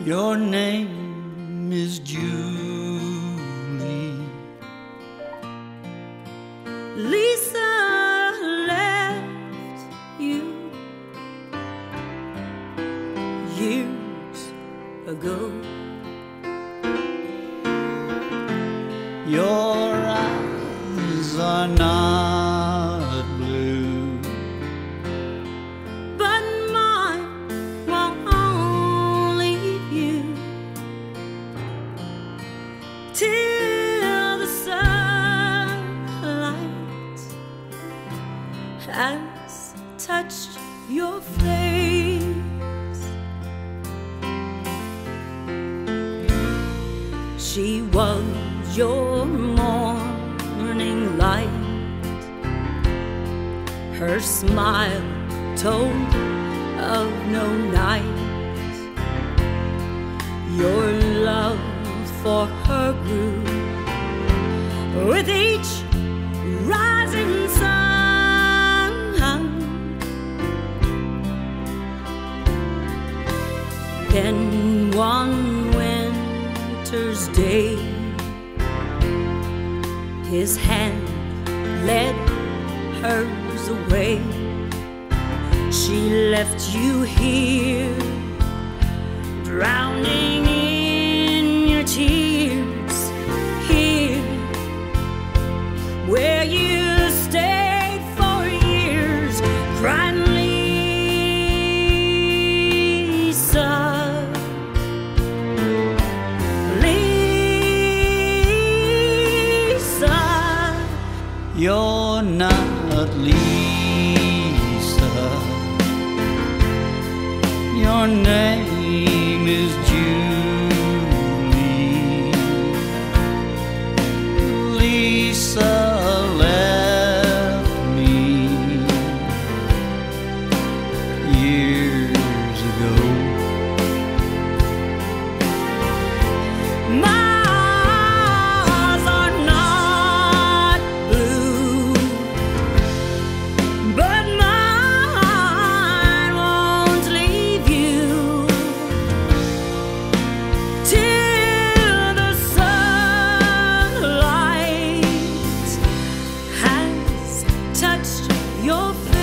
Your name is Julie. Lisa left you years ago. Your eyes are not blue, but mine won't leave you till the sunlight has touched your face. She was your morning light. Her smile told of no night. Your love for her grew with each rising sun. Then one winter's day, his hand led hers away. She left you here, drowning in your tears. Here, where you stayed for years, crying, Lisa. You're not Lisa. Your name is Julie. Lisa left me years ago. Touched your face.